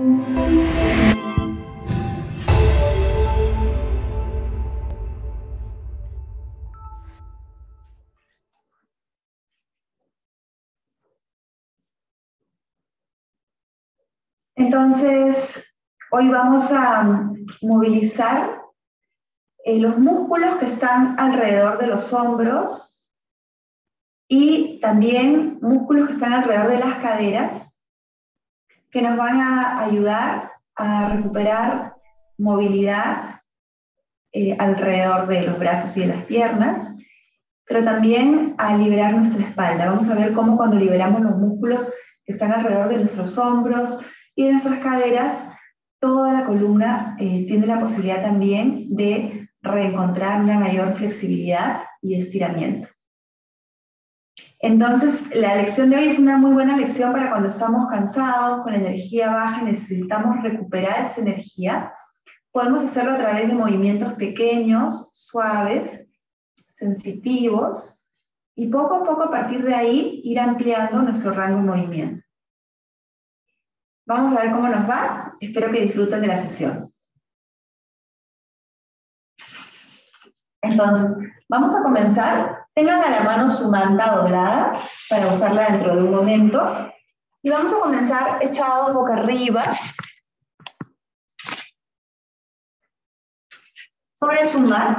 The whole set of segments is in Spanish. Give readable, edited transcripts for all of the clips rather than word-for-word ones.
Entonces, hoy vamos a movilizar los músculos que están alrededor de los hombros y también músculos que están alrededor de las caderas, que nos van a ayudar a recuperar movilidad alrededor de los brazos y de las piernas, pero también a liberar nuestra espalda. Vamos a ver cómo cuando liberamos los músculos que están alrededor de nuestros hombros y de nuestras caderas, toda la columna tiene la posibilidad también de reencontrar una mayor flexibilidad y estiramiento. Entonces, la lección de hoy es una muy buena lección para cuando estamos cansados, con la energía baja y necesitamos recuperar esa energía. Podemos hacerlo a través de movimientos pequeños, suaves, sensitivos, y poco a poco a partir de ahí ir ampliando nuestro rango de movimiento. Vamos a ver cómo nos va. Espero que disfruten de la sesión. Entonces, vamos a comenzar. Tengan a la mano su manta doblada para usarla dentro de un momento. Y vamos a comenzar echados boca arriba sobre su mat.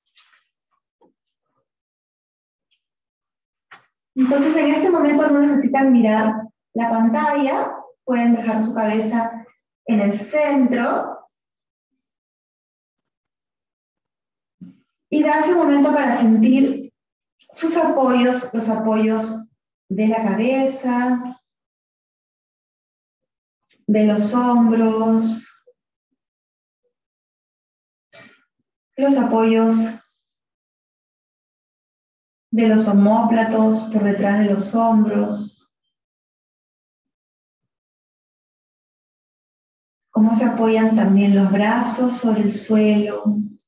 Entonces, en este momento no necesitan mirar la pantalla. Pueden dejar su cabeza en el centro y darse un momento para sentir sus apoyos, los apoyos de la cabeza, de los hombros, los apoyos de los omóplatos por detrás de los hombros. Cómo se apoyan también los brazos sobre el suelo.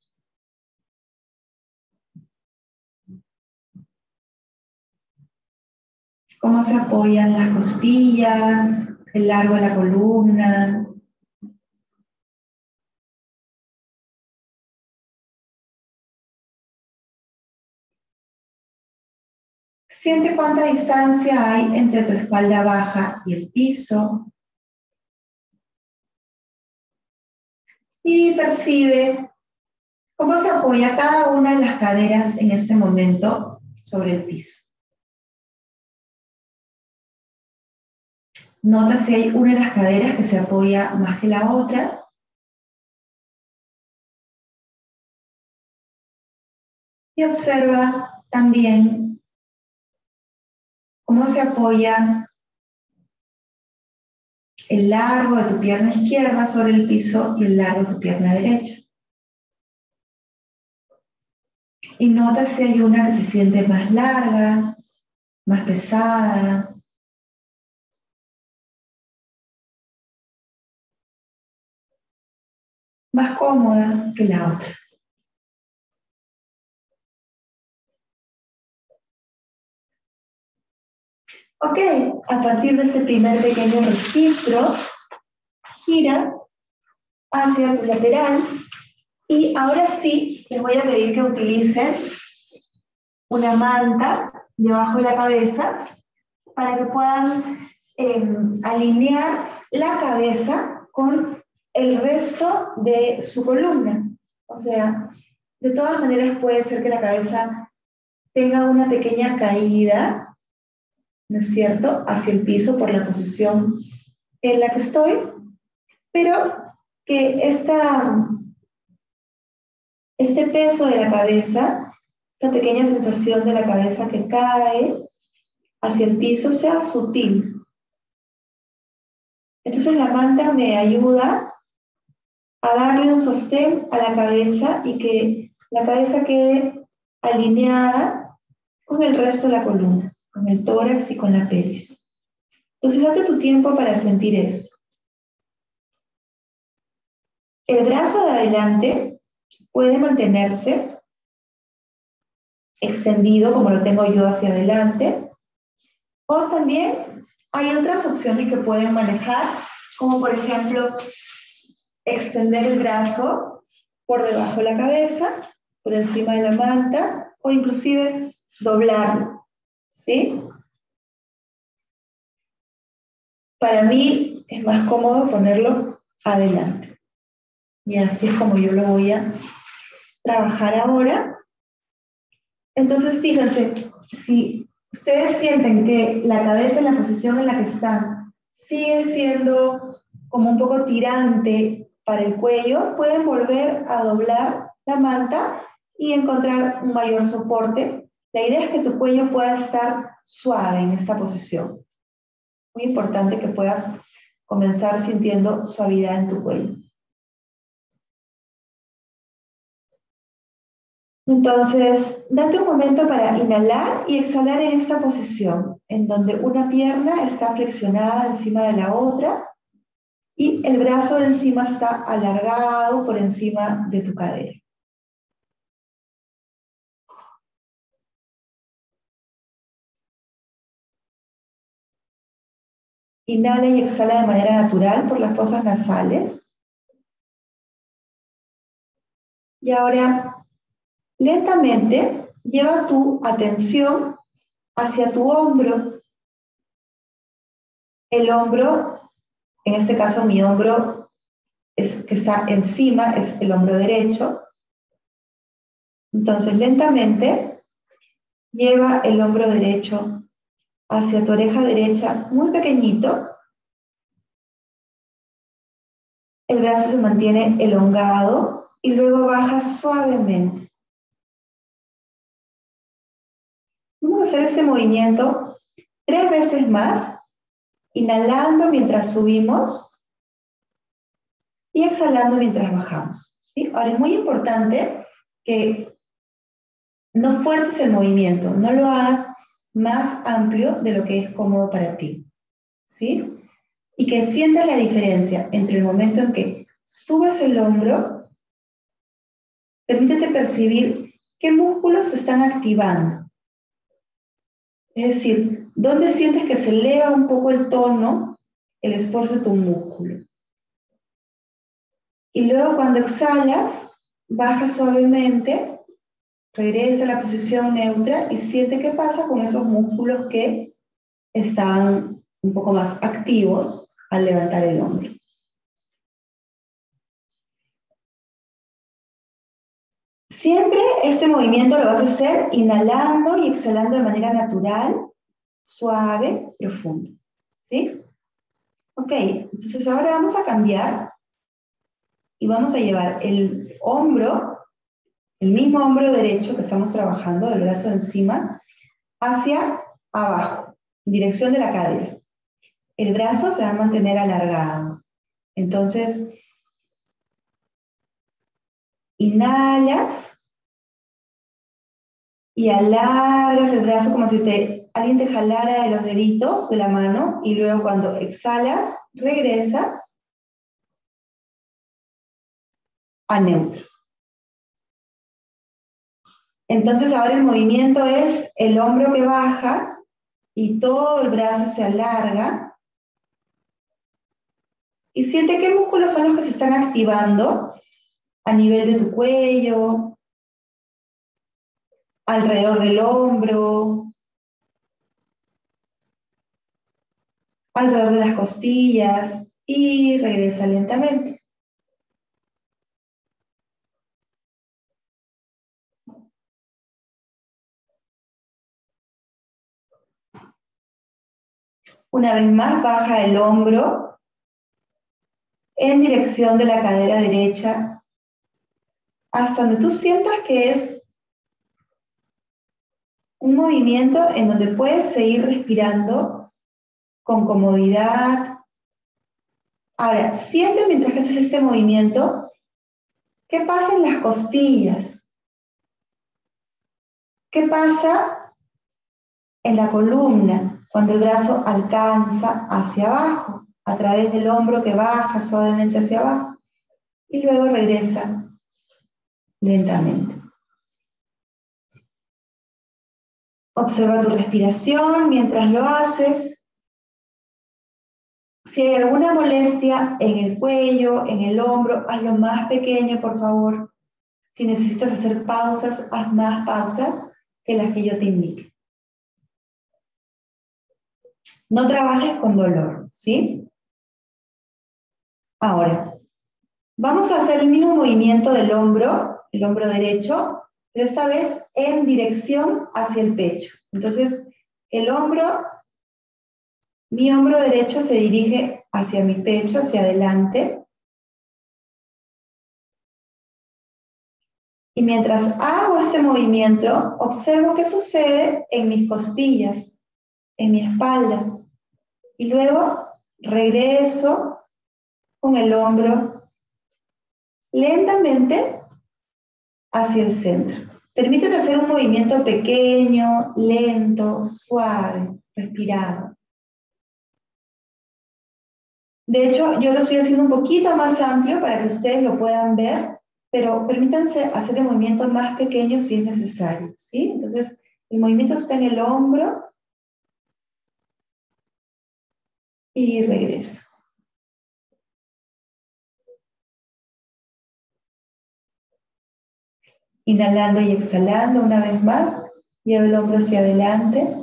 Cómo se apoyan las costillas, el largo de la columna. Siente cuánta distancia hay entre tu espalda baja y el piso. Y percibe cómo se apoya cada una de las caderas en este momento sobre el piso. Nota si hay una de las caderas que se apoya más que la otra. Y observa también cómo se apoya el largo de tu pierna izquierda sobre el piso y el largo de tu pierna derecha. Y nota si hay una que se siente más larga, más pesada. Más cómoda que la otra. Ok, a partir de este primer pequeño registro, gira hacia tu lateral y ahora sí les voy a pedir que utilicen una manta debajo de la cabeza para que puedan alinear la cabeza con el resto de su columna. O sea, de todas maneras puede ser que la cabeza tenga una pequeña caída, ¿no es cierto?, hacia el piso por la posición en la que estoy, pero que este peso de la cabeza, esta pequeña sensación de la cabeza que cae hacia el piso sea sutil. Entonces la manta me ayuda a darle un sostén a la cabeza y que la cabeza quede alineada con el resto de la columna, con el tórax y con la pelvis. Entonces date tu tiempo para sentir esto. El brazo de adelante puede mantenerse extendido como lo tengo yo hacia adelante, o también hay otras opciones que pueden manejar como por ejemplo extender el brazo por debajo de la cabeza, por encima de la manta, o inclusive doblarlo, ¿sí? Para mí es más cómodo ponerlo adelante. Y así es como yo lo voy a trabajar ahora. Entonces, fíjense, si ustedes sienten que la cabeza en la posición en la que están sigue siendo como un poco tirante para el cuello, pueden volver a doblar la manta y encontrar un mayor soporte. La idea es que tu cuello pueda estar suave en esta posición. Muy importante que puedas comenzar sintiendo suavidad en tu cuello. Entonces, date un momento para inhalar y exhalar en esta posición, en donde una pierna está flexionada encima de la otra y el brazo de encima está alargado por encima de tu cadera. Inhala y exhala de manera natural por las fosas nasales. Y ahora, lentamente, lleva tu atención hacia tu hombro. El hombro, en este caso mi hombro que está encima, es el hombro derecho. Entonces, lentamente, lleva el hombro derecho hacia tu oreja derecha, muy pequeñito. El brazo se mantiene elongado y luego baja suavemente. Vamos a hacer este movimiento 3 veces más, inhalando mientras subimos y exhalando mientras bajamos, ¿sí? Ahora es muy importante que no fuerces el movimiento, no lo hagas más amplio de lo que es cómodo para ti, ¿sí? Y que sientas la diferencia entre el momento en que subes el hombro, permítete percibir qué músculos se están activando. Es decir, ¿dónde sientes que se eleva un poco el tono, el esfuerzo de tu músculo? Y luego cuando exhalas, baja suavemente, regresa a la posición neutra y siente qué pasa con esos músculos que están un poco más activos al levantar el hombro. Siempre este movimiento lo vas a hacer inhalando y exhalando de manera natural, suave, profundo. ¿Sí? Ok, entonces ahora vamos a cambiar y vamos a llevar el hombro, el mismo hombro derecho que estamos trabajando, del brazo de encima, hacia abajo, en dirección de la cadera. El brazo se va a mantener alargado. Entonces, inhalas y alargas el brazo como si alguien te jalara de los deditos de la mano y luego cuando exhalas, regresas a neutro. Entonces ahora el movimiento es el hombro que baja y todo el brazo se alarga. Y siente qué músculos son los que se están activando a nivel de tu cuello, alrededor del hombro, alrededor de las costillas y regresa lentamente. Una vez más baja el hombro en dirección de la cadera derecha hasta donde tú sientas que es un movimiento en donde puedes seguir respirando con comodidad. Ahora, siente mientras que haces este movimiento, ¿qué pasa en las costillas? ¿Qué pasa en la columna cuando el brazo alcanza hacia abajo, a través del hombro que baja suavemente hacia abajo? Y luego regresa lentamente. Observa tu respiración mientras lo haces. Si hay alguna molestia en el cuello, en el hombro, hazlo más pequeño, por favor. Si necesitas hacer pausas, haz más pausas que las que yo te indique. No trabajes con dolor, ¿sí? Ahora, vamos a hacer el mismo movimiento del hombro, el hombro derecho, pero esta vez en dirección hacia el pecho. Entonces, el hombro, mi hombro derecho se dirige hacia mi pecho, hacia adelante. Y mientras hago este movimiento, observo qué sucede en mis costillas, en mi espalda. Y luego regreso con el hombro lentamente hacia el centro. Permítete hacer un movimiento pequeño, lento, suave, respirado. De hecho, yo lo estoy haciendo un poquito más amplio para que ustedes lo puedan ver, pero permítanse hacer el movimiento más pequeño si es necesario, ¿sí? Entonces, el movimiento está en el hombro y regreso. Inhalando y exhalando una vez más, llevo el hombro hacia adelante.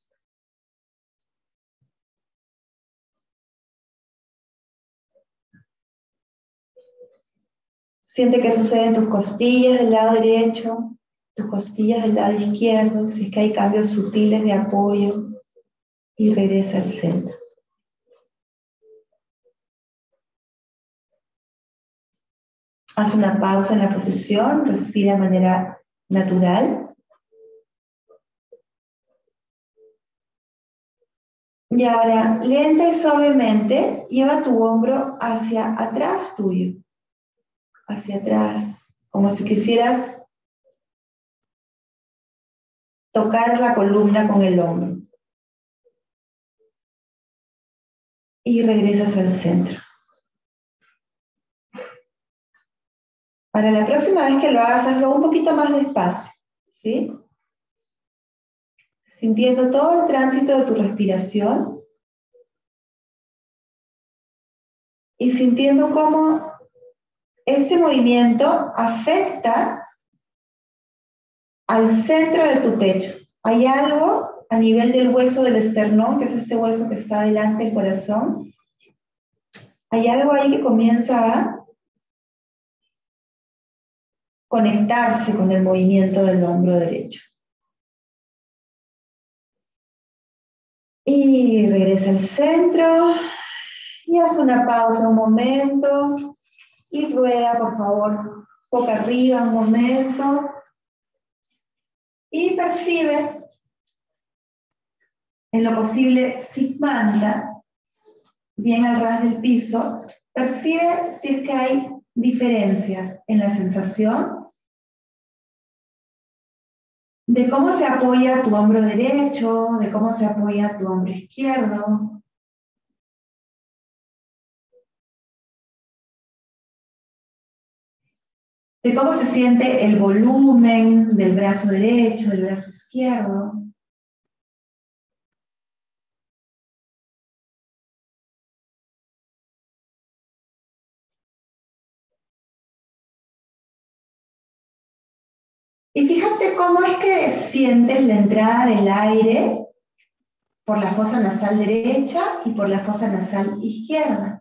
Siente qué sucede en tus costillas del lado derecho, tus costillas del lado izquierdo, si es que hay cambios sutiles de apoyo, y regresa al centro. Haz una pausa en la posición, respira de manera natural. Y ahora, lenta y suavemente, lleva tu hombro hacia atrás tuyo, hacia atrás, como si quisieras tocar la columna con el hombro. Y regresas al centro. Para la próxima vez que lo hagas, hazlo un poquito más despacio, ¿sí? Sintiendo todo el tránsito de tu respiración y sintiendo cómo este movimiento afecta al centro de tu pecho. Hay algo a nivel del hueso del esternón, que es este hueso que está delante del corazón. Hay algo ahí que comienza a conectarse con el movimiento del hombro derecho. Y regresa al centro. Y haz una pausa un momento. Y rueda, por favor, boca arriba un momento. Y percibe, en lo posible, sin manda, bien al ras del piso. Percibe si es que hay diferencias en la sensación de cómo se apoya tu hombro derecho, de cómo se apoya tu hombro izquierdo. De cómo se siente el volumen del brazo derecho, del brazo izquierdo. Y fíjate cómo es que sientes la entrada del aire por la fosa nasal derecha y por la fosa nasal izquierda.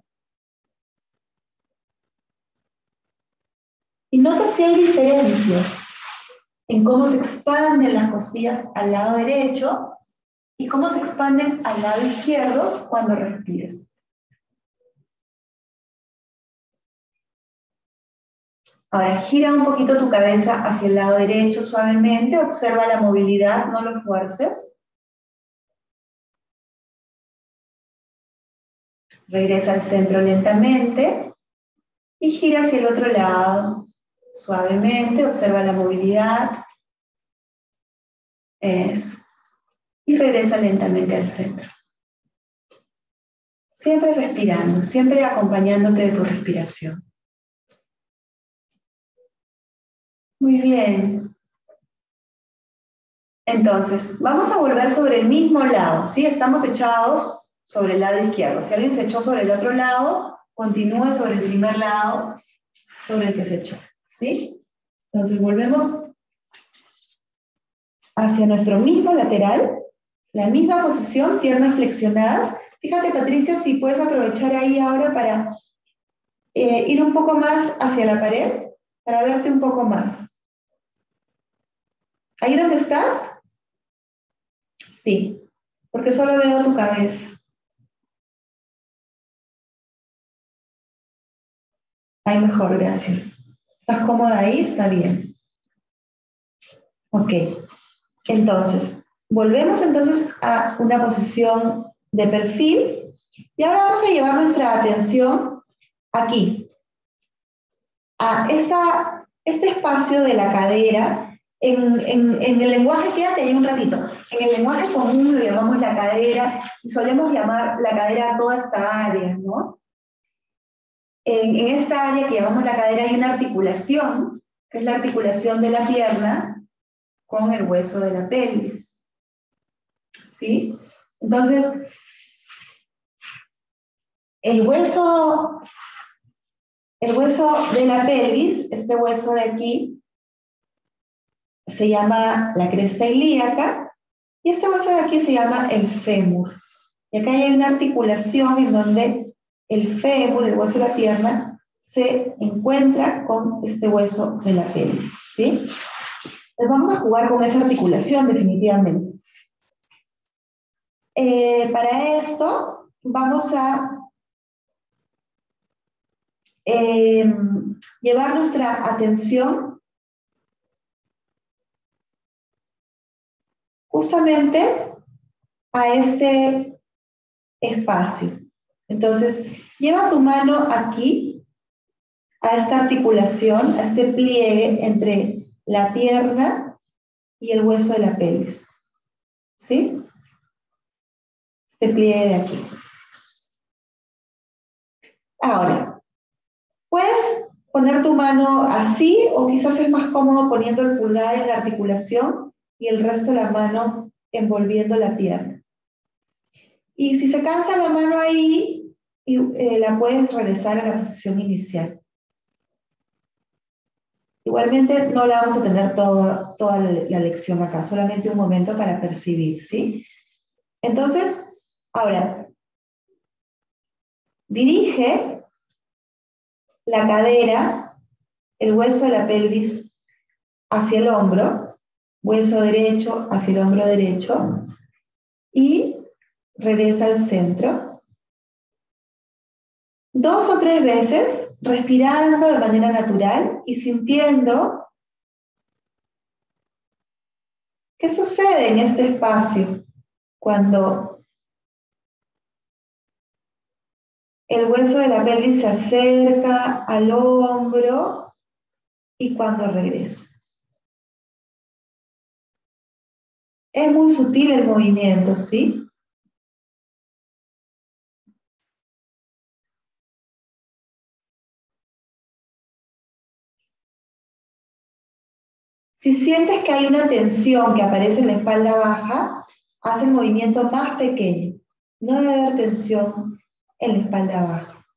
Y nota si hay diferencias en cómo se expanden las costillas al lado derecho y cómo se expanden al lado izquierdo cuando respiras. Ahora gira un poquito tu cabeza hacia el lado derecho suavemente, observa la movilidad, no lo fuerces. Regresa al centro lentamente y gira hacia el otro lado suavemente, observa la movilidad. Eso. Y regresa lentamente al centro. Siempre respirando, siempre acompañándote de tu respiración. Muy bien. Entonces, vamos a volver sobre el mismo lado, ¿sí? Estamos echados sobre el lado izquierdo. Si alguien se echó sobre el otro lado, continúe sobre el primer lado sobre el que se echó, ¿sí? Entonces volvemos hacia nuestro mismo lateral, la misma posición, piernas flexionadas. Fíjate, Patricia, si puedes aprovechar ahí ahora para ir un poco más hacia la pared, para verte un poco más. ¿Ahí donde estás? Sí, porque solo veo tu cabeza. Ahí mejor, gracias. ¿Estás cómoda ahí? Está bien. Ok. Entonces, volvemos entonces a una posición de perfil y ahora vamos a llevar nuestra atención aquí, a este espacio de la cadera. En el lenguaje, quédate ahí un ratito, en el lenguaje común lo llamamos la cadera y solemos llamar la cadera a toda esta área, ¿no? En esta área que llamamos la cadera hay una articulación, que es la articulación de la pierna con el hueso de la pelvis. ¿Sí? Entonces, el hueso de la pelvis, este hueso de aquí, se llama la cresta ilíaca, y este hueso de aquí se llama el fémur. Y acá hay una articulación en donde el fémur, el hueso de la pierna, se encuentra con este hueso de la pelvis. ¿Sí? Entonces vamos a jugar con esa articulación definitivamente. Para esto vamos a llevar nuestra atención justamente a este espacio. Entonces, lleva tu mano aquí, a esta articulación, a este pliegue entre la pierna y el hueso de la pelvis. ¿Sí? Este pliegue de aquí. Ahora, puedes poner tu mano así o quizás es más cómodo poniendo el pulgar en la articulación y el resto de la mano envolviendo la pierna. Y si se cansa la mano ahí, la puedes regresar a la posición inicial. Igualmente no la vamos a tener toda la lección acá, solamente un momento para percibir, ¿sí? Entonces, ahora, dirige la cadera, el hueso de la pelvis hacia el hombro, hueso derecho hacia el hombro derecho, y regresa al centro. 2 o 3 veces, respirando de manera natural y sintiendo qué sucede en este espacio cuando el hueso de la pelvis se acerca al hombro y cuando regresa. Es muy sutil el movimiento, ¿sí? Si sientes que hay una tensión que aparece en la espalda baja, haz el movimiento más pequeño. No debe haber tensión en la espalda baja.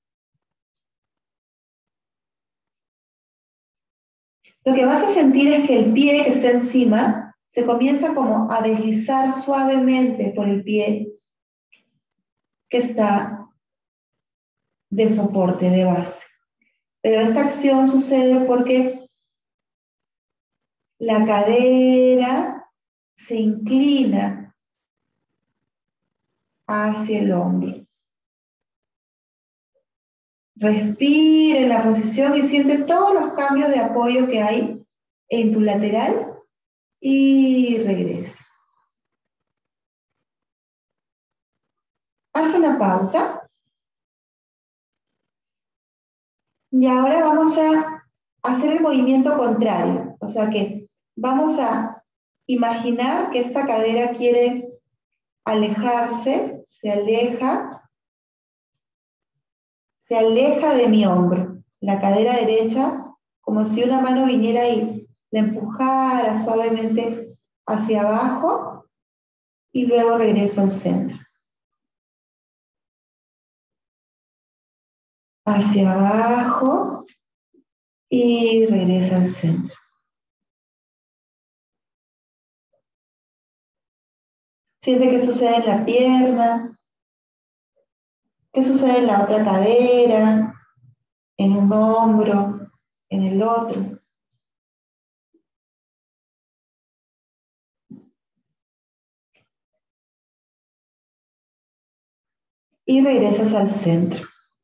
Lo que vas a sentir es que el pie que está encima se comienza como a deslizar suavemente por el pie que está de soporte, de base. Pero esta acción sucede porque la cadera se inclina hacia el hombro. Respira en la posición y siente todos los cambios de apoyo que hay en tu lateral y regresa. Haz una pausa. Y ahora vamos a hacer el movimiento contrario. O sea que vamos a imaginar que esta cadera quiere alejarse, se aleja de mi hombro. La cadera derecha, como si una mano viniera y la empujara suavemente hacia abajo y luego regreso al centro. hacia abajo y regresa al centro. Siente qué sucede en la pierna, qué sucede en la otra cadera, en un hombro, en el otro. Y regresas al centro.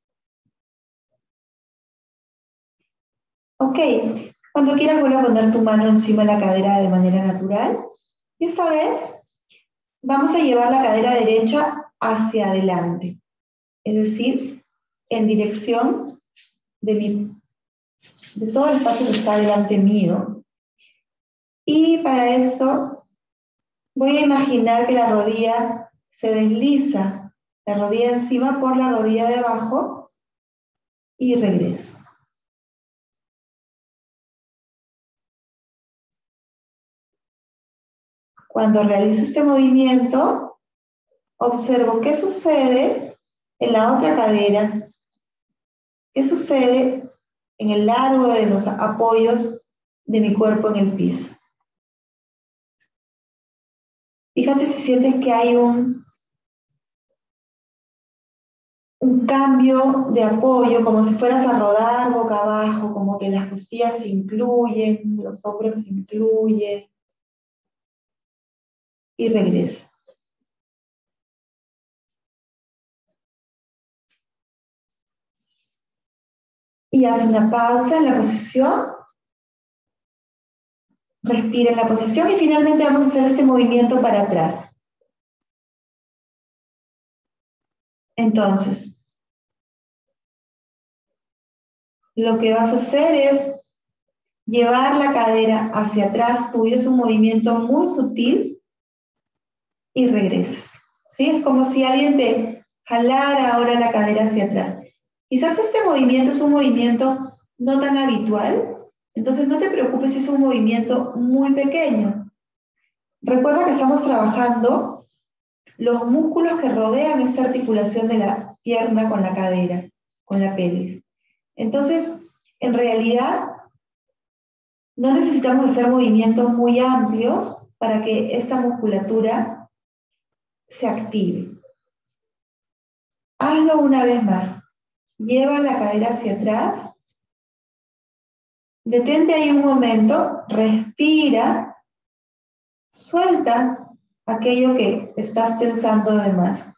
Ok, cuando quieras vuelve a poner tu mano encima de la cadera de manera natural. Y esta vez vamos a llevar la cadera derecha hacia adelante. Es decir, en dirección de todo el espacio que está delante mío. Y para esto voy a imaginar que la rodilla se desliza, la rodilla de encima por la rodilla de abajo y regreso. Cuando realizo este movimiento, observo qué sucede en la otra cadera, qué sucede en el largo de los apoyos de mi cuerpo en el piso. Fíjate si sientes que hay un cambio de apoyo, como si fueras a rodar boca abajo, como que las costillas se incluyen, los hombros se incluyen, y regresa. Y haz una pausa en la posición, respira en la posición y finalmente vamos a hacer este movimiento para atrás. Entonces, lo que vas a hacer es llevar la cadera hacia atrás tuyo, es un movimiento muy sutil y regresas. ¿Sí? Es como si alguien te jalara ahora la cadera hacia atrás. Quizás este movimiento es un movimiento no tan habitual, entonces no te preocupes si es un movimiento muy pequeño. Recuerda que estamos trabajando los músculos que rodean esta articulación de la pierna con la cadera, con la pelvis. Entonces, en realidad, no necesitamos hacer movimientos muy amplios para que esta musculatura se active. Hazlo una vez más. Lleva la cadera hacia atrás. Detente ahí un momento. Respira. Suelta aquello que estás tensando de más.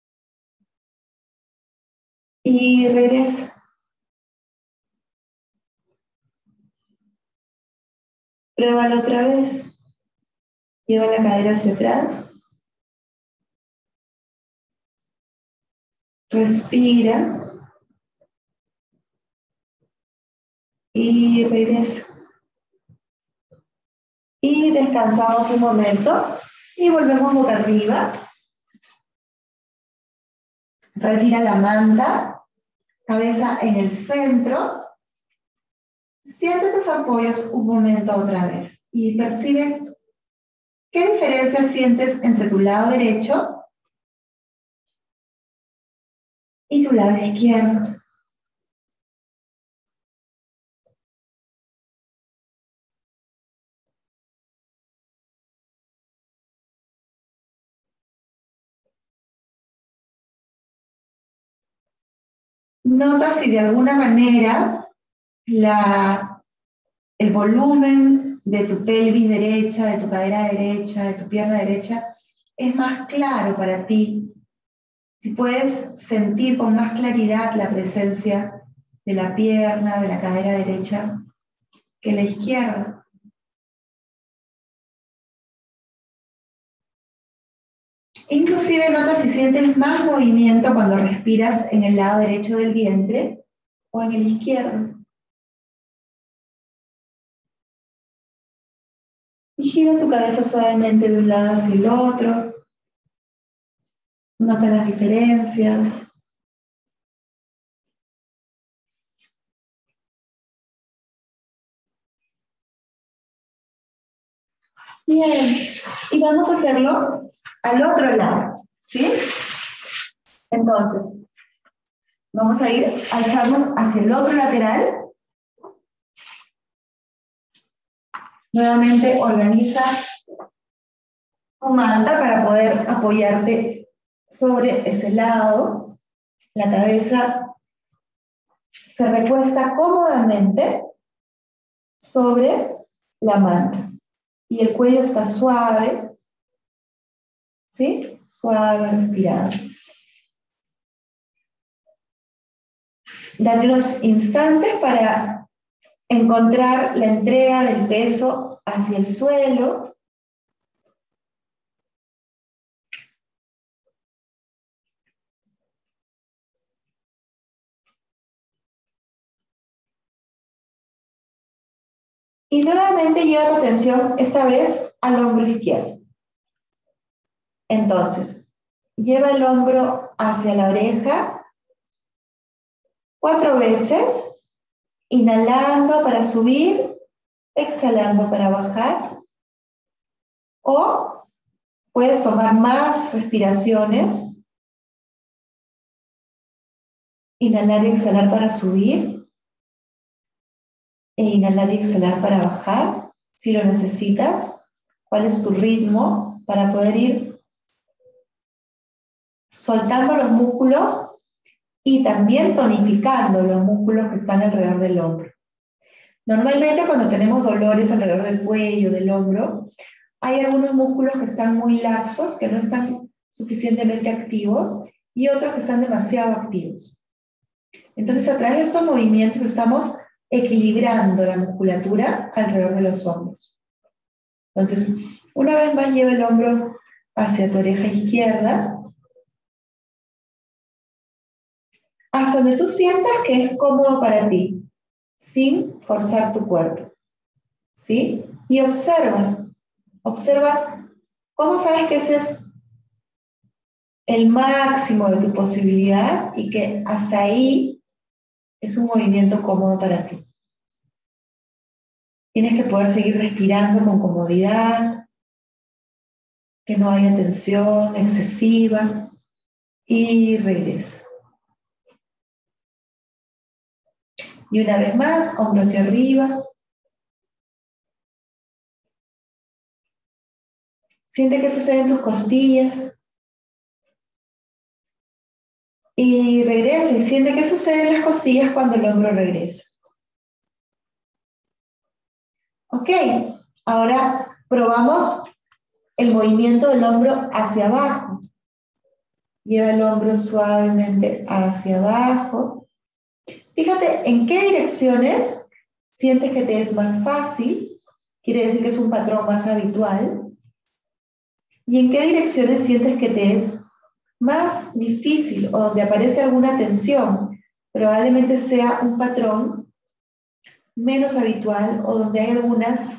Y regresa. Pruébalo otra vez. Lleva la cadera hacia atrás. Respira. Y regresa. Y descansamos un momento. Y volvemos boca arriba. Retira la manta. Cabeza en el centro. Siente tus apoyos un momento otra vez. Y percibe qué diferencia sientes entre tu lado derecho y tu lado izquierdo. Nota si de alguna manera el volumen de tu pelvis derecha, de tu cadera derecha, de tu pierna derecha, es más claro para ti. Si puedes sentir con más claridad la presencia de la pierna, de la cadera derecha, que la izquierda. Inclusive nota si sientes más movimiento cuando respiras en el lado derecho del vientre o en el izquierdo. Y gira tu cabeza suavemente de un lado hacia el otro. Nota las diferencias. Bien, y vamos a hacerlo al otro lado, ¿sí? Entonces, Vamos a ir a echarnos hacia el otro lateral. Nuevamente organiza tu manta para poder apoyarte sobre ese lado. La cabeza se recuesta cómodamente sobre la manta. Y el cuello está suave, ¿sí? Suave, respirado. Date unos instantes para encontrar la entrega del peso hacia el suelo. Y nuevamente lleva tu atención, esta vez, al hombro izquierdo. Entonces, lleva el hombro hacia la oreja 4 veces, inhalando para subir, exhalando para bajar. O puedes tomar más respiraciones, inhalar y exhalar para subir, e inhalar y exhalar para bajar, si lo necesitas. ¿Cuál es tu ritmo para poder ir soltando los músculos y también tonificando los músculos que están alrededor del hombro? Normalmente cuando tenemos dolores alrededor del cuello, del hombro, hay algunos músculos que están muy laxos, que no están suficientemente activos, y otros que están demasiado activos. Entonces, a través de estos movimientos estamos equilibrando la musculatura alrededor de los hombros. Entonces, una vez más lleva el hombro hacia tu oreja izquierda, hasta donde tú sientas que es cómodo para ti, sin forzar tu cuerpo, ¿sí? Y observa cómo sabes que ese es el máximo de tu posibilidad y que hasta ahí es un movimiento cómodo para ti. Tienes que poder seguir respirando con comodidad, que no haya tensión excesiva, y regresa. Y una vez más, hombro hacia arriba. Siente qué sucede en tus costillas. Y regresa y siente qué sucede en las costillas cuando el hombro regresa. Ok, ahora probamos el movimiento del hombro hacia abajo. Lleva el hombro suavemente hacia abajo. Fíjate en qué direcciones sientes que te es más fácil. Quiere decir que es un patrón más habitual. Y en qué direcciones sientes que te es más difícil o donde aparece alguna tensión. Probablemente sea un patrón menos habitual o donde hay algunas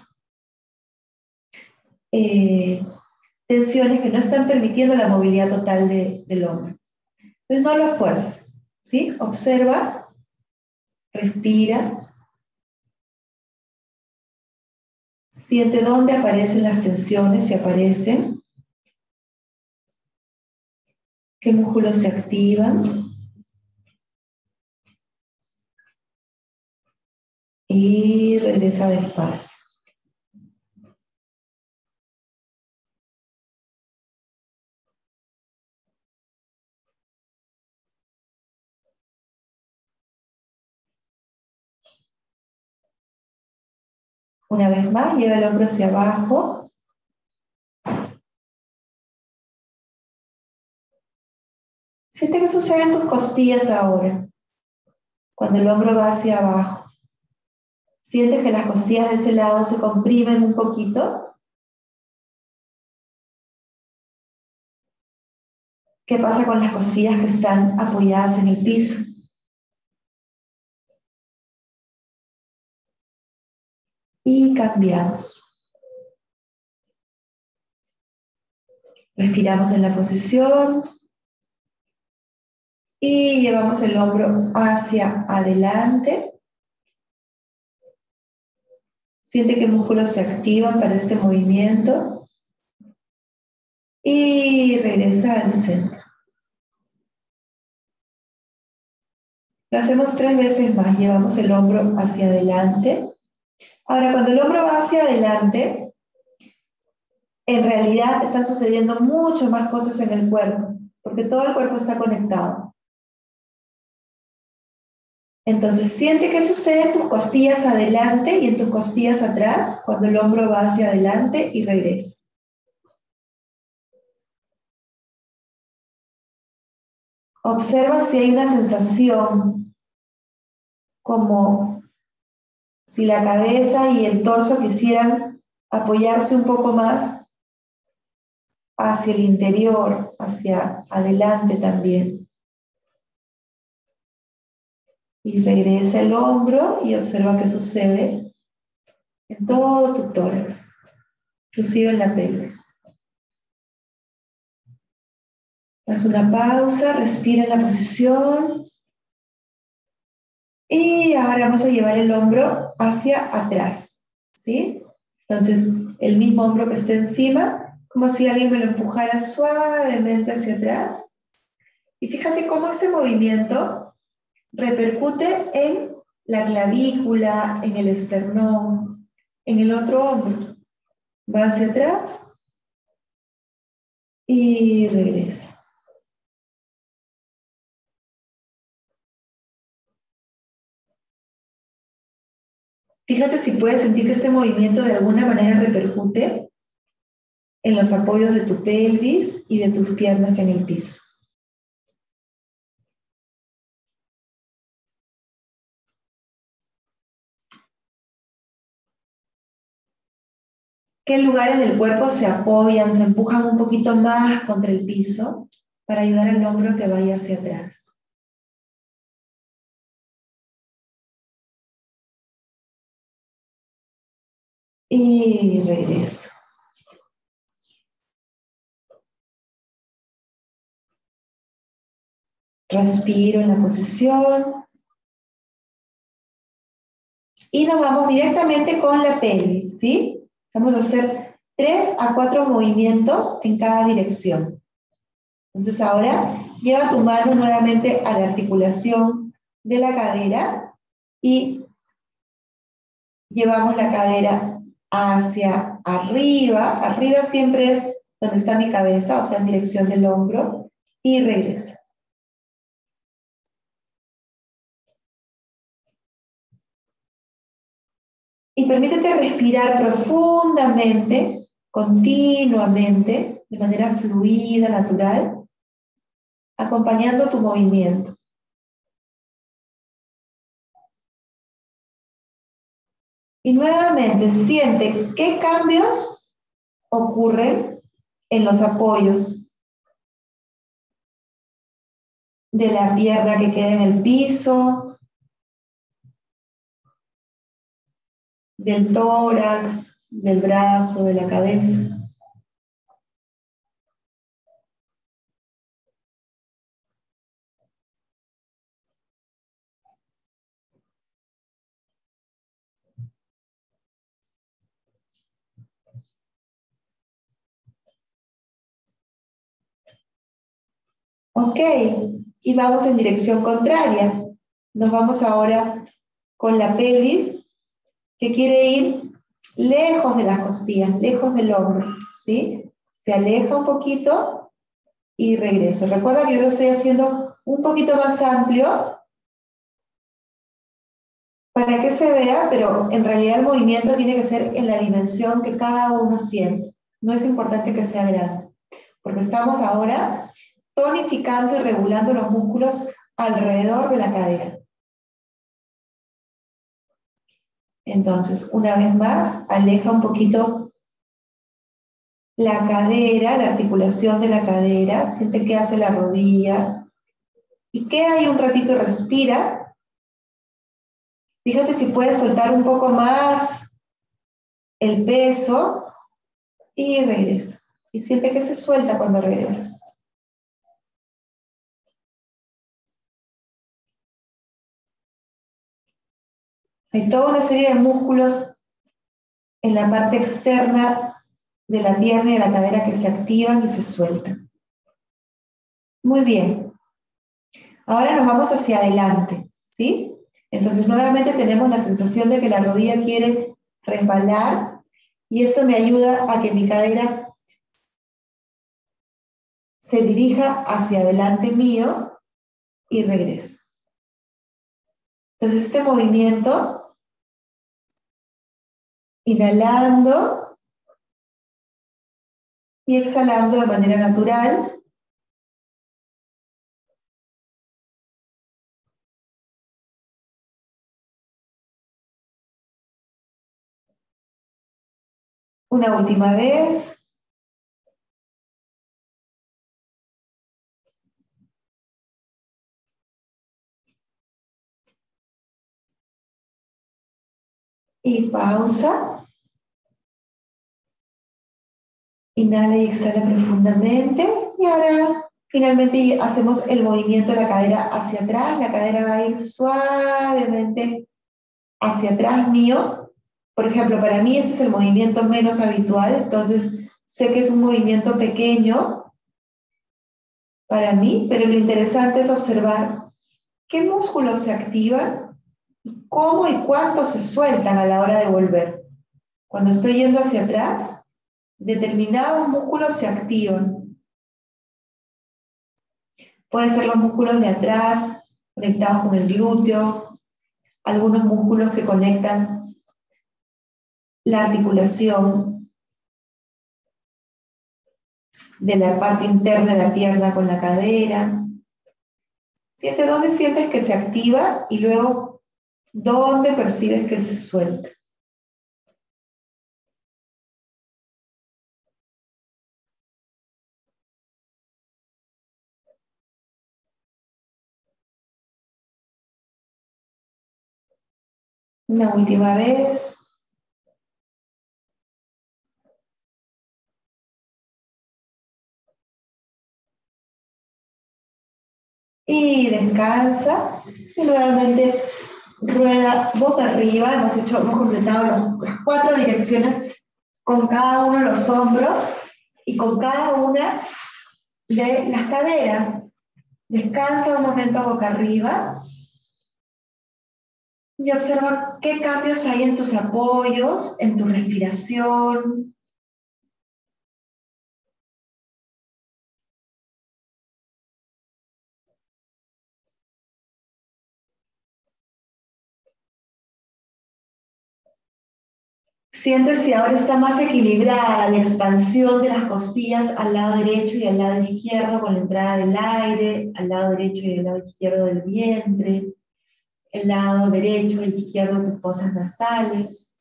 tensiones que no están permitiendo la movilidad total del hombro. Entonces no lo fuerces, ¿sí? Observa, respira, siente dónde aparecen las tensiones, si aparecen, qué músculos se activan, y regresa despacio. Una vez más, lleva el hombro hacia abajo. Siente qué sucede en tus costillas ahora, cuando el hombro va hacia abajo. Sientes que las costillas de ese lado se comprimen un poquito. ¿Qué pasa con las costillas que están apoyadas en el piso? Y cambiamos. Respiramos en la posición y llevamos el hombro hacia adelante. Siente qué músculos se activan para este movimiento. Y regresa al centro. Lo hacemos 3 veces más. Llevamos el hombro hacia adelante. Ahora, cuando el hombro va hacia adelante, en realidad están sucediendo muchas más cosas en el cuerpo, porque todo el cuerpo está conectado. Entonces, siente qué sucede en tus costillas adelante y en tus costillas atrás cuando el hombro va hacia adelante y regresa. Observa si hay una sensación como si la cabeza y el torso quisieran apoyarse un poco más hacia el interior, hacia adelante también. Y regresa el hombro y observa qué sucede en todo tu tórax, inclusive en la pelvis. Haz una pausa, respira en la posición. Y ahora vamos a llevar el hombro hacia atrás, ¿sí? Entonces, el mismo hombro que esté encima, como si alguien me lo empujara suavemente hacia atrás. Y fíjate cómo este movimiento repercute en la clavícula, en el esternón, en el otro hombro. Va hacia atrás y regresa. Fíjate si puedes sentir que este movimiento de alguna manera repercute en los apoyos de tu pelvis y de tus piernas en el piso. ¿Qué lugares del cuerpo se apoyan, se empujan un poquito más contra el piso para ayudar al hombro que vaya hacia atrás? Y regreso. Respiro en la posición. Y nos vamos directamente con la pelvis, ¿sí? Vamos a hacer 3 a 4 movimientos en cada dirección. Entonces ahora lleva tu mano nuevamente a la articulación de la cadera y llevamos la cadera hacia arriba. Arriba siempre es donde está mi cabeza, o sea, en dirección del hombro, y regresa. Y permítete respirar profundamente, continuamente, de manera fluida, natural, acompañando tu movimiento. Y nuevamente siente qué cambios ocurren en los apoyos de la pierna que queda en el piso, del tórax, del brazo, de la cabeza. Ok, y vamos en dirección contraria. Nos vamos ahora con la pelvis, que quiere ir lejos de las costillas, lejos del hombro, ¿sí? Se aleja un poquito y regreso. Recuerda que yo lo estoy haciendo un poquito más amplio para que se vea, pero en realidad el movimiento tiene que ser en la dimensión que cada uno siente. No es importante que sea grande, porque estamos ahora tonificando y regulando los músculos alrededor de la cadera. Entonces, una vez más, aleja un poquito la cadera, la articulación de la cadera, siente que hace la rodilla, y queda ahí un ratito y respira. Fíjate si puedes soltar un poco más el peso y regresa. Y siente que se suelta cuando regresas. Hay toda una serie de músculos en la parte externa de la pierna y de la cadera que se activan y se sueltan. Muy bien. Ahora nos vamos hacia adelante, ¿sí? Entonces nuevamente tenemos la sensación de que la rodilla quiere resbalar y esto me ayuda a que mi cadera se dirija hacia adelante mío y regreso. Entonces este movimiento, inhalando y exhalando de manera natural. Una última vez. Y pausa. Inhala y exhala profundamente. Y ahora finalmente hacemos el movimiento de la cadera hacia atrás. La cadera va a ir suavemente hacia atrás mío. Por ejemplo, para mí ese es el movimiento menos habitual. Entonces sé que es un movimiento pequeño para mí, pero lo interesante es observar qué músculos se activan, cómo y cuánto se sueltan a la hora de volver. Cuando estoy yendo hacia atrás, determinados músculos se activan. Pueden ser los músculos de atrás, conectados con el glúteo, algunos músculos que conectan la articulación de la parte interna de la pierna con la cadera. Siente dónde sientes que se activa y luego dónde percibes que se suelta. Una última vez. Y descansa. Y nuevamente rueda boca arriba. Hemos completado las 4 direcciones con cada uno de los hombros y con cada una de las caderas. Descansa un momento boca arriba y observa qué cambios hay en tus apoyos, en tu respiración. Siente si ahora está más equilibrada la expansión de las costillas al lado derecho y al lado izquierdo con la entrada del aire, al lado derecho y al lado izquierdo del vientre, el lado derecho y izquierdo de tus fosas nasales.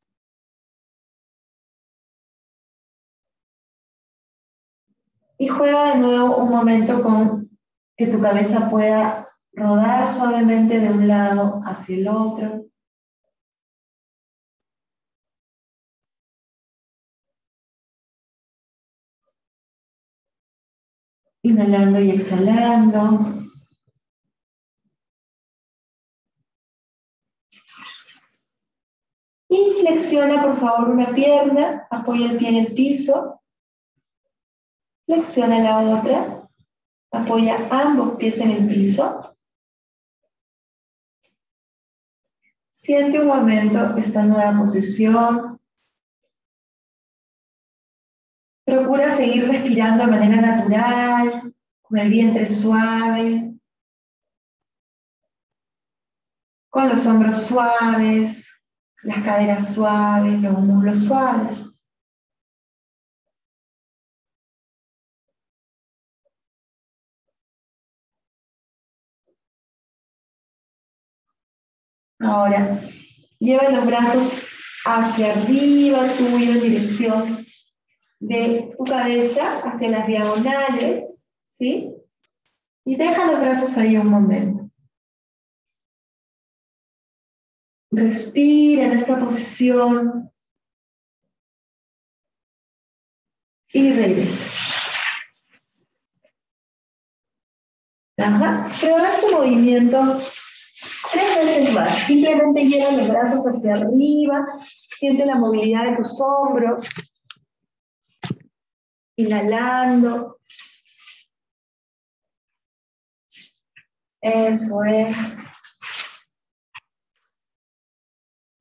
Y juega de nuevo un momento con que tu cabeza pueda rodar suavemente de un lado hacia el otro. Inhalando y exhalando. Y flexiona por favor una pierna, apoya el pie en el piso. Flexiona la otra, apoya ambos pies en el piso. Siente un momento esta nueva posición. Procura seguir respirando de manera natural, con el vientre suave, con los hombros suaves, las caderas suaves, los muslos suaves. Ahora, lleva los brazos hacia arriba tuyo en dirección de tu cabeza, hacia las diagonales, ¿sí? Y deja los brazos ahí un momento. Respira en esta posición y regresa. Ajá. Prueba este movimiento 3 veces más. Simplemente lleva los brazos hacia arriba, siente la movilidad de tus hombros. Inhalando. Eso es.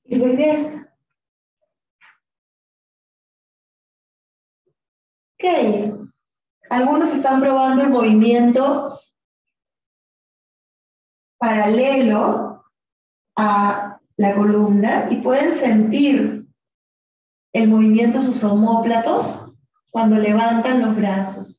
Y regresa. Ok. Algunos están probando el movimiento paralelo a la columna y pueden sentir el movimiento de sus omóplatos cuando levantan los brazos.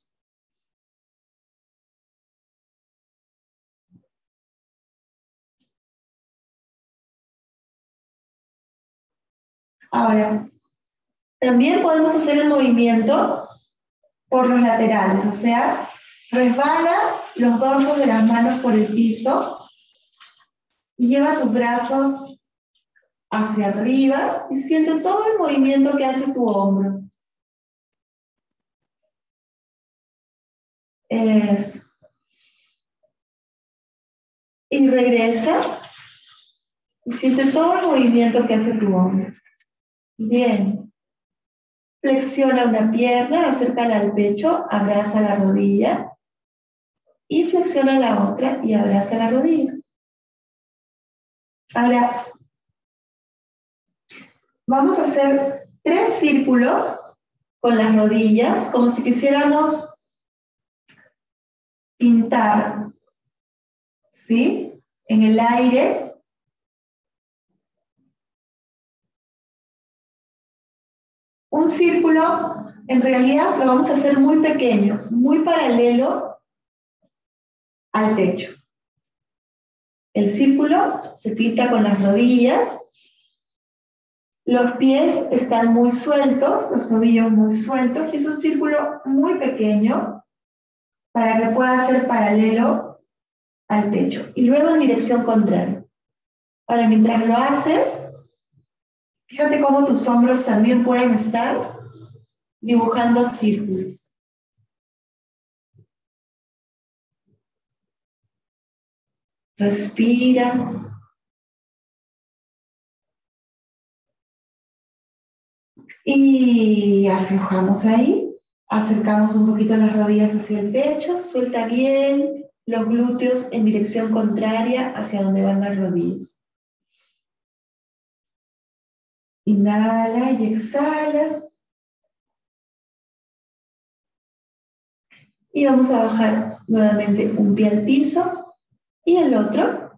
Ahora, también podemos hacer el movimiento por los laterales, o sea, resbala los dorsos de las manos por el piso y lleva tus brazos hacia arriba y siente todo el movimiento que hace tu hombro. Eso. Y regresa y siente todo el movimiento que hace tu hombro. Bien. Flexiona una pierna, acércala al pecho, abraza la rodilla. Y flexiona la otra y abraza la rodilla. Ahora, vamos a hacer 3 círculos con las rodillas, como si quisiéramos pintar, ¿sí? En el aire. Un círculo, en realidad lo vamos a hacer muy pequeño, muy paralelo al techo. El círculo se pinta con las rodillas, los pies están muy sueltos, los tobillos muy sueltos, y es un círculo muy pequeño para que pueda ser paralelo al techo. Y luego en dirección contraria. Ahora, mientras lo haces, fíjate cómo tus hombros también pueden estar dibujando círculos. Respira. Y aflojamos ahí. Acercamos un poquito las rodillas hacia el pecho. Suelta bien los glúteos en dirección contraria hacia donde van las rodillas. Inhala y exhala. Y vamos a bajar nuevamente un pie al piso y el otro.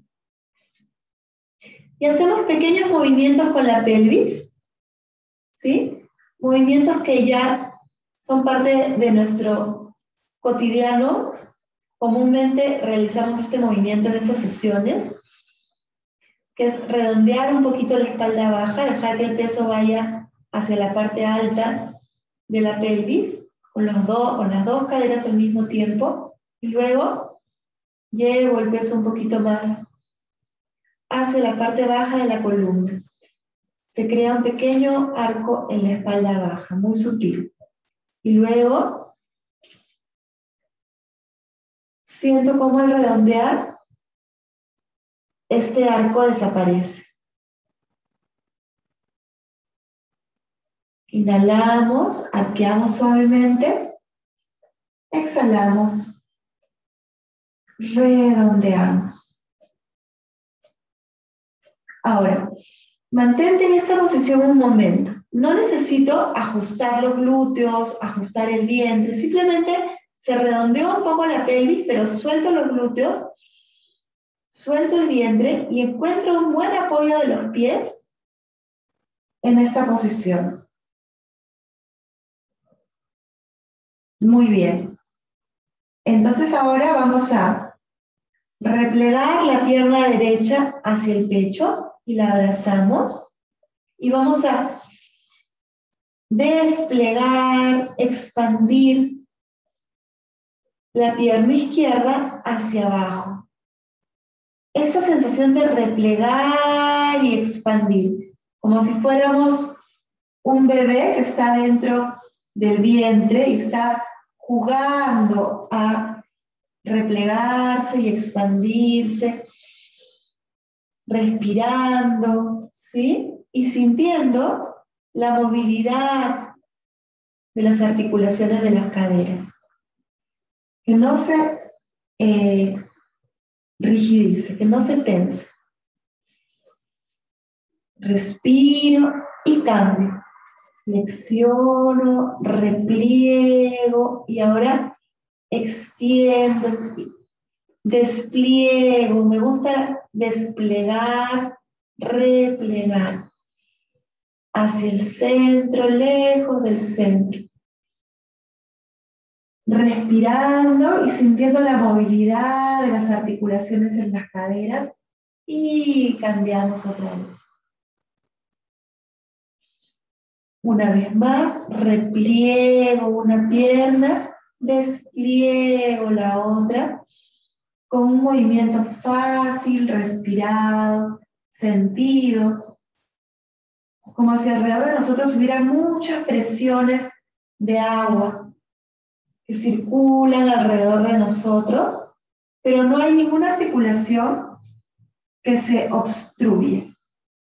Y hacemos pequeños movimientos con la pelvis, ¿sí? Movimientos que ya son parte de nuestro cotidiano. Comúnmente realizamos este movimiento en estas sesiones, que es redondear un poquito la espalda baja, dejar que el peso vaya hacia la parte alta de la pelvis, con las dos caderas al mismo tiempo, y luego llevo el peso un poquito más hacia la parte baja de la columna. Se crea un pequeño arco en la espalda baja, muy sutil. Y luego siento cómo al redondear, este arco desaparece. Inhalamos, arqueamos suavemente, exhalamos, redondeamos. Ahora, mantente en esta posición un momento. No necesito ajustar los glúteos, ajustar el vientre, simplemente se redondea un poco la pelvis, pero suelto los glúteos, suelto el vientre y encuentro un buen apoyo de los pies en esta posición. Muy bien. Entonces ahora vamos a replegar la pierna derecha hacia el pecho y la abrazamos. Y vamos a desplegar, expandir la pierna izquierda hacia abajo. Esa sensación de replegar y expandir, como si fuéramos un bebé que está dentro del vientre y está jugando a replegarse y expandirse, respirando, ¿sí? Y sintiendo la movilidad de las articulaciones de las caderas. Que no se rigidice, que no se tense. Respiro y cambio. Flexiono, repliego y ahora extiendo, despliego. Me gusta desplegar, replegar. Hacia el centro, lejos del centro. Respirando y sintiendo la movilidad de las articulaciones en las caderas y cambiamos otra vez. Una vez más, repliego una pierna, despliego la otra, con un movimiento fácil, respirado, sentido, como si alrededor de nosotros hubiera muchas presiones de agua que circulan alrededor de nosotros, pero no hay ninguna articulación que se obstruye.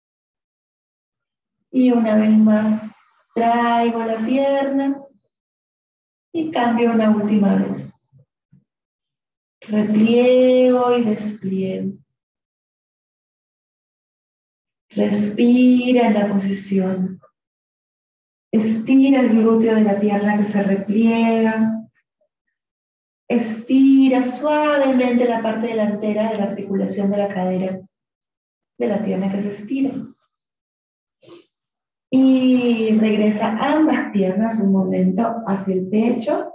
Y una vez más, traigo la pierna y cambio una última vez. Repliego y despliego. Respira en la posición. Estira el glúteo de la pierna que se repliega. Estira suavemente la parte delantera de la articulación de la cadera de la pierna que se estira. Y regresa ambas piernas un momento hacia el pecho.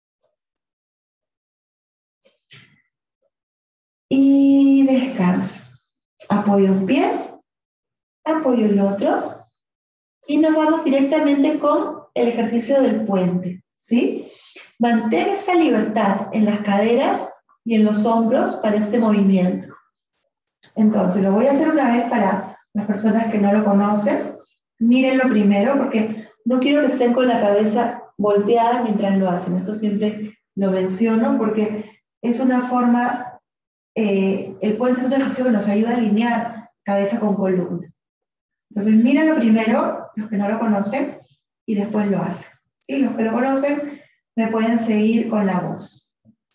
Y descanso. Apoyo un pie, apoyo el otro. Y nos vamos directamente con el ejercicio del puente, ¿sí? Mantén esa libertad en las caderas y en los hombros para este movimiento. Entonces, lo voy a hacer una vez para las personas que no lo conocen. Mírenlo primero porque no quiero que estén con la cabeza volteada mientras lo hacen. Esto siempre lo menciono porque es una forma, el puente es un ejercicio que nos ayuda a alinear cabeza con columna. Entonces, mírenlo primero, los que no lo conocen, y después lo hacen. ¿Sí? Los que lo conocen me pueden seguir con la voz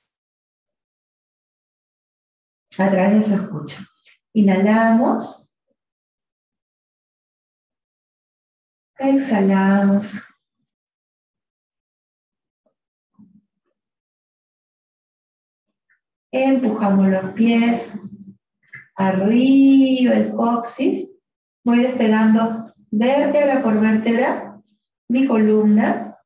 a través de su escucha. Inhalamos. Exhalamos. Empujamos los pies arriba el coxis. Voy despegando vértebra por vértebra mi columna.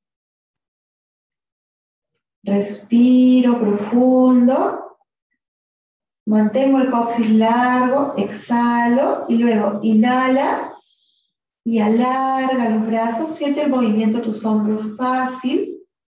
Respiro profundo. Mantengo el coxis largo, exhalo y luego inhala y alarga los brazos. Siente el movimiento de tus hombros fácil.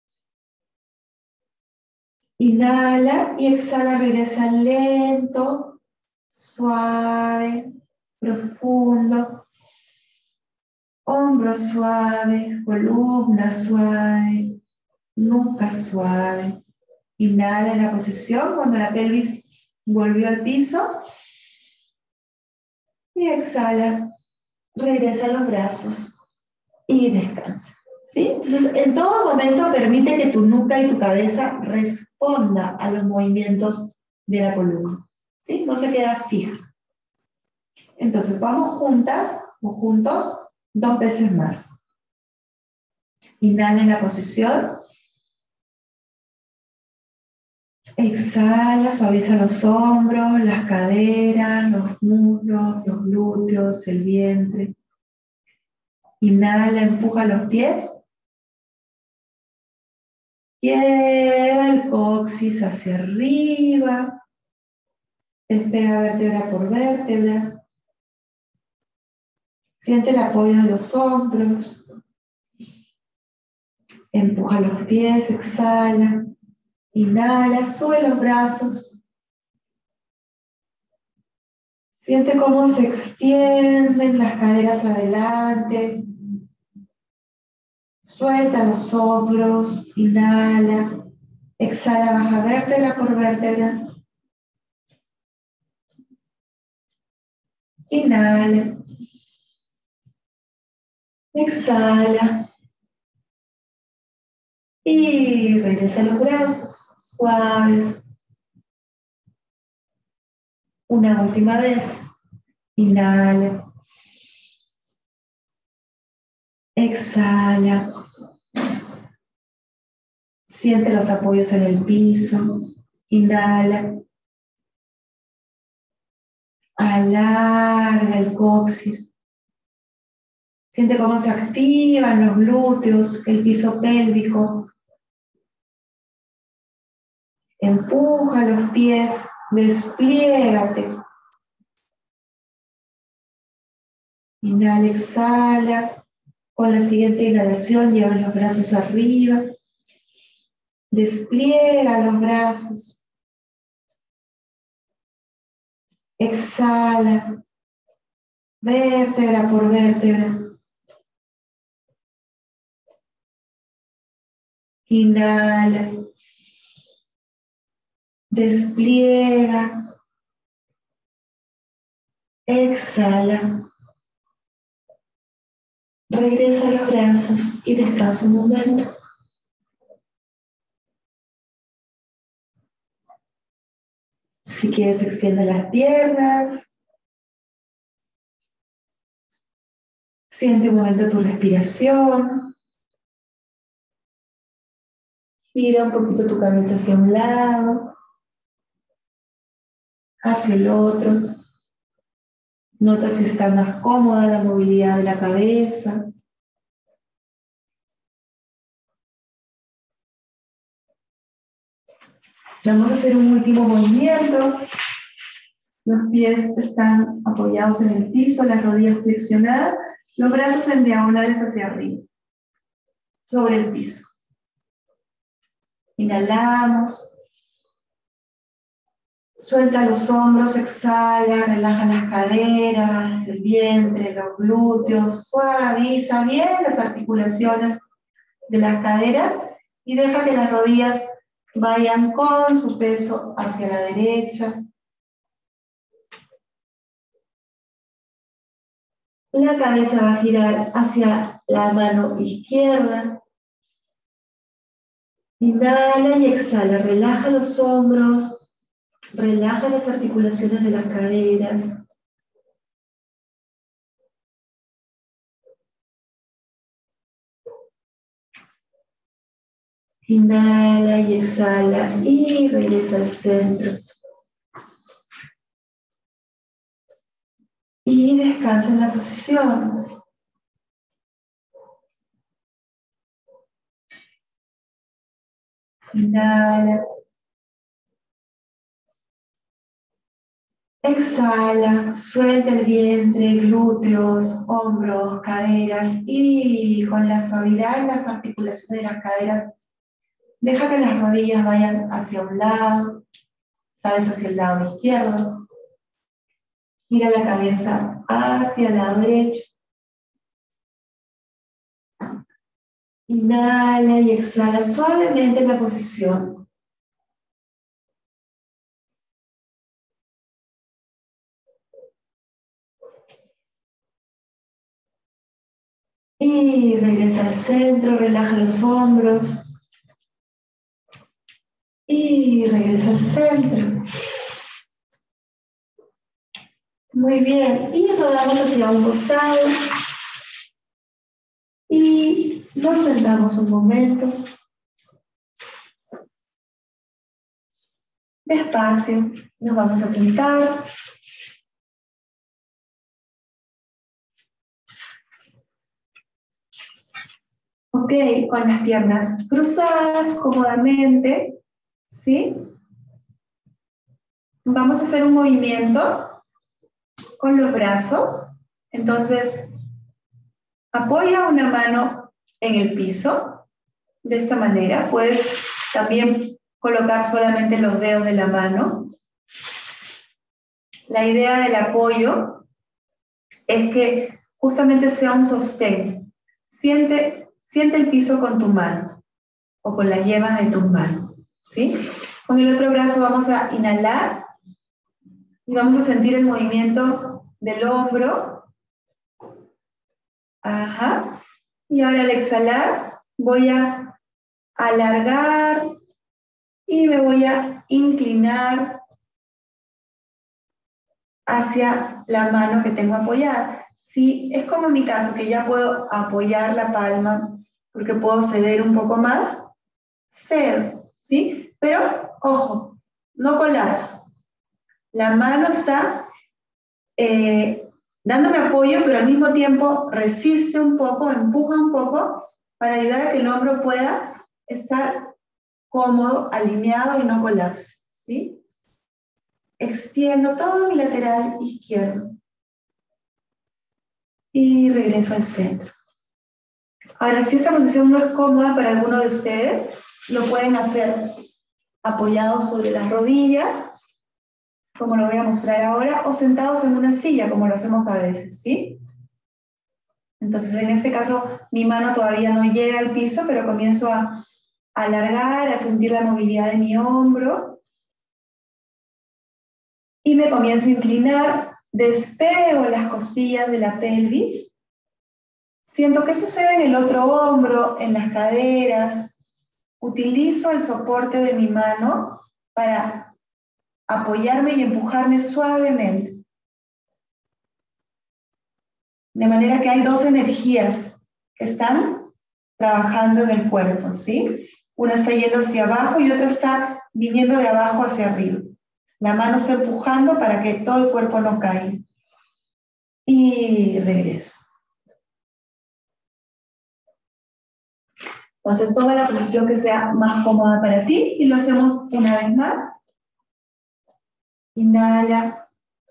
Inhala y exhala, regresa lento, suave, profundo. Hombros suaves, columna suave, nuca suave. Inhala en la posición cuando la pelvis volvió al piso. Y exhala, regresa a los brazos y descansa. ¿Sí? Entonces, en todo momento permite que tu nuca y tu cabeza responda a los movimientos de la columna. ¿Sí? No se queda fija. Entonces, vamos juntas o juntos 2 veces más. Inhala en la posición. Exhala, suaviza los hombros, las caderas, los muslos, los glúteos, el vientre. Inhala, empuja los pies. Lleva el coxis hacia arriba. Despega vértebra por vértebra. Siente el apoyo de los hombros. Empuja los pies, exhala. Inhala, sube los brazos. Siente cómo se extienden las caderas adelante. Suelta los hombros, inhala. Exhala, baja vértebra por vértebra. Inhala. Exhala. Y regresa a los brazos, suaves. Una última vez. Inhala. Exhala. Siente los apoyos en el piso. Inhala. Alarga el coxis. Siente cómo se activan los glúteos, el piso pélvico. Empuja los pies, despliégate. Inhala, exhala. Con la siguiente inhalación lleva los brazos arriba. Despliega los brazos. Exhala. Vértebra por vértebra. Inhala. Despliega. Exhala. Regresa a los brazos y descansa un momento. Si quieres, extiende las piernas. Siente un momento tu respiración. Gira un poquito tu cabeza hacia un lado, hacia el otro. Nota si está más cómoda la movilidad de la cabeza. Vamos a hacer un último movimiento. Los pies están apoyados en el piso, las rodillas flexionadas, los brazos en diagonales hacia arriba, sobre el piso. Inhalamos. Suelta los hombros, exhala, relaja las caderas, el vientre, los glúteos, suaviza bien las articulaciones de las caderas y deja que las rodillas vayan con su peso hacia la derecha. La cabeza va a girar hacia la mano izquierda. Inhala y exhala, relaja los hombros. Relaja las articulaciones de las caderas. Inhala y exhala y regresa al centro. Y descansa en la posición. Inhala. Exhala, suelta el vientre, glúteos, hombros, caderas y con la suavidad en las articulaciones de las caderas, deja que las rodillas vayan hacia un lado, sabes, hacia el lado izquierdo. Gira la cabeza hacia el lado derecho. Inhala y exhala suavemente en la posición. Y regresa al centro, relaja los hombros. Y regresa al centro. Muy bien. Y rodamos hacia un costado. Y nos sentamos un momento. Despacio. Nos vamos a sentar. Ok, con las piernas cruzadas cómodamente, ¿sí? Vamos a hacer un movimiento con los brazos. Entonces, apoya una mano en el piso, de esta manera. Puedes también colocar solamente los dedos de la mano. La idea del apoyo es que justamente sea un sostén. Siente el piso con tu mano o con las yemas de tus manos, ¿sí? Con el otro brazo vamos a inhalar y vamos a sentir el movimiento del hombro. Ajá. Y ahora al exhalar voy a alargar y me voy a inclinar hacia la mano que tengo apoyada. Si es como en mi caso, que ya puedo apoyar la palma, porque puedo ceder un poco más, cedo, ¿sí? Pero, ojo, no colapso. La mano está dándome apoyo, pero al mismo tiempo resiste un poco, empuja un poco, para ayudar a que el hombro pueda estar cómodo, alineado y no colapse, ¿sí? Extiendo todo mi lateral izquierdo. Y regreso al centro. Ahora, si esta posición no es cómoda para alguno de ustedes, lo pueden hacer apoyados sobre las rodillas, como lo voy a mostrar ahora, o sentados en una silla, como lo hacemos a veces, ¿sí? Entonces, en este caso, mi mano todavía no llega al piso, pero comienzo a alargar, a sentir la movilidad de mi hombro, y me comienzo a inclinar, despego las costillas de la pelvis, siento qué sucede en el otro hombro, en las caderas, utilizo el soporte de mi mano para apoyarme y empujarme suavemente. De manera que hay dos energías que están trabajando en el cuerpo, ¿sí? Una está yendo hacia abajo y otra está viniendo de abajo hacia arriba. La mano está empujando para que todo el cuerpo no caiga. Y regreso. Entonces toma la posición que sea más cómoda para ti y lo hacemos una vez más. Inhala.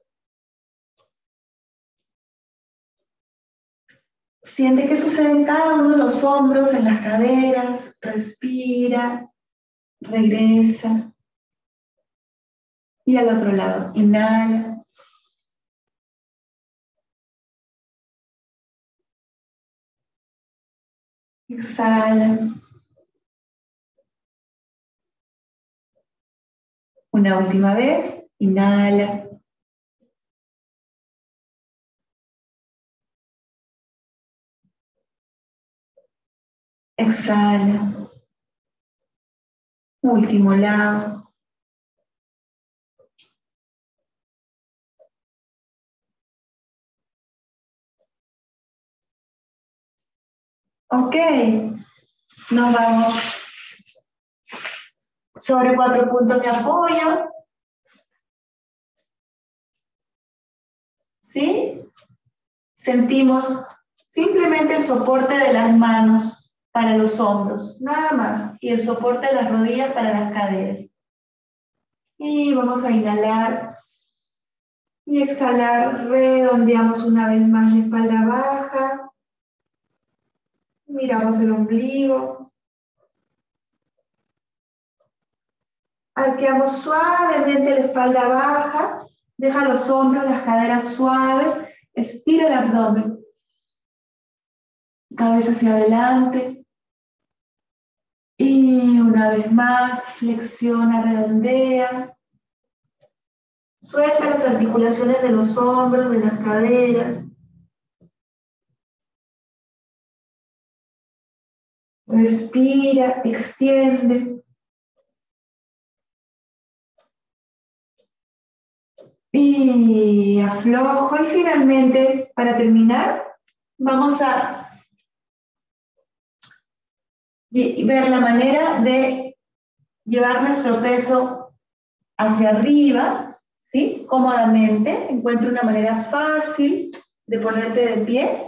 Siente qué sucede en cada uno de los hombros, en las caderas. Respira. Regresa. Y al otro lado. Inhala. Exhala. Una última vez. Inhala. Exhala. Último lado. Ok. Nos vamos sobre 4 puntos de apoyo. ¿Sí? Sentimos simplemente el soporte de las manos para los hombros, nada más. Y el soporte de las rodillas para las caderas. Y vamos a inhalar y exhalar. Redondeamos una vez más la espalda baja. Miramos el ombligo. Arqueamos suavemente la espalda baja. Deja los hombros, las caderas suaves. Estira el abdomen. Cabeza hacia adelante. Y una vez más, flexiona, redondea. Suelta las articulaciones de los hombros, de las caderas. Respira, extiende. Y aflojo. Y finalmente, para terminar, vamos a ver la manera de llevar nuestro peso hacia arriba, ¿sí? Cómodamente. Encuentra una manera fácil de ponerte de pie.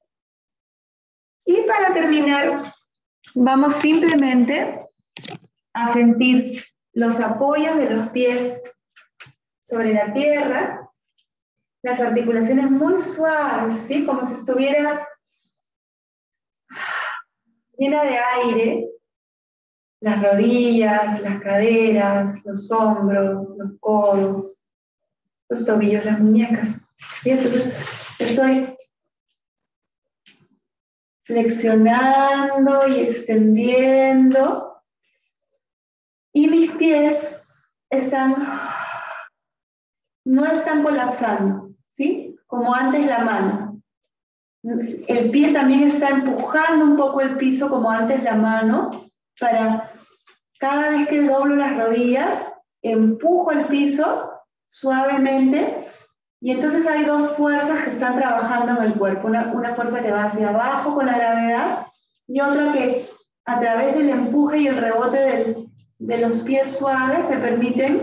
Y para terminar, vamos simplemente a sentir los apoyos de los pies sobre la tierra, las articulaciones muy suaves, ¿sí? Como si estuviera llena de aire, las rodillas, las caderas, los hombros, los codos, los tobillos, las muñecas, ¿sí? Entonces estoy flexionando y extendiendo y mis pies no están colapsando, ¿sí? Como antes la mano. El pie también está empujando un poco el piso como antes la mano, para cada vez que doblo las rodillas, empujo el piso suavemente Y entonces hay dos fuerzas que están trabajando en el cuerpo. Una fuerza que va hacia abajo con la gravedad y otra que a través del empuje y el rebote de los pies suaves me permiten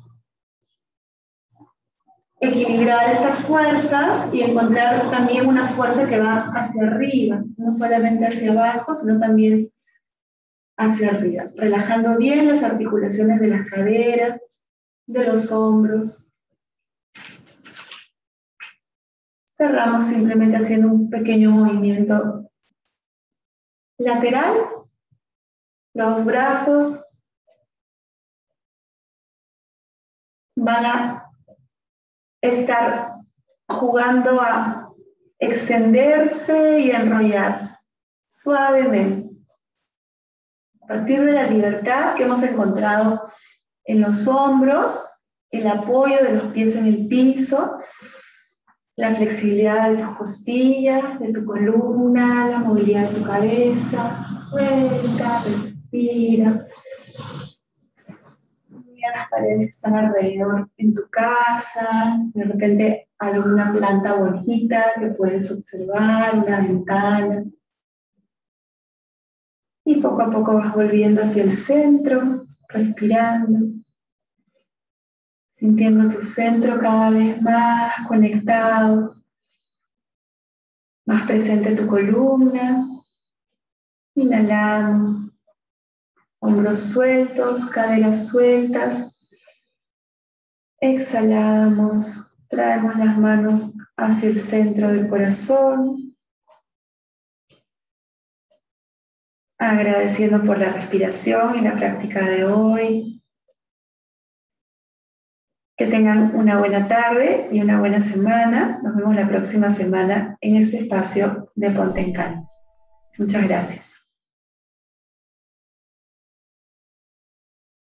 equilibrar estas fuerzas y encontrar también una fuerza que va hacia arriba, no solamente hacia abajo, sino también hacia arriba, relajando bien las articulaciones de las caderas, de los hombros. Cerramos simplemente haciendo un pequeño movimiento lateral, los brazos van a estar jugando a extenderse y enrollarse suavemente. A partir de la libertad que hemos encontrado en los hombros, el apoyo de los pies en el piso, la flexibilidad de tus costillas, de tu columna, la movilidad de tu cabeza, suelta, respira. Mira las paredes que están alrededor en tu casa, de repente alguna planta bonita que puedes observar, una ventana. Y poco a poco vas volviendo hacia el centro, respirando, sintiendo tu centro cada vez más conectado, más presente tu columna. Inhalamos, hombros sueltos, caderas sueltas. Exhalamos, traemos las manos hacia el centro del corazón, agradeciendo por la respiración y la práctica de hoy. Que tengan una buena tarde y una buena semana. Nos vemos la próxima semana en este espacio de Ponte en Calma. Muchas gracias.